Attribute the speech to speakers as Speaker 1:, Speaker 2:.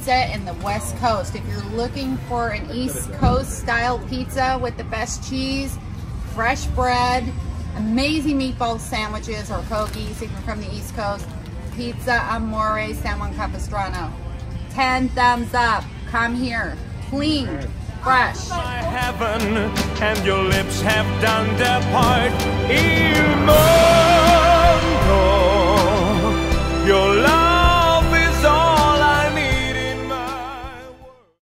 Speaker 1: pizza in the West Coast. If you're looking for an East Coast style pizza with the best cheese, fresh bread, amazing meatball sandwiches or hoagies if you're from the East Coast, Pizza Amore San Juan Capistrano. 10 thumbs up. Come here. Clean, fresh.
Speaker 2: My heaven, and your lips have done their part. More.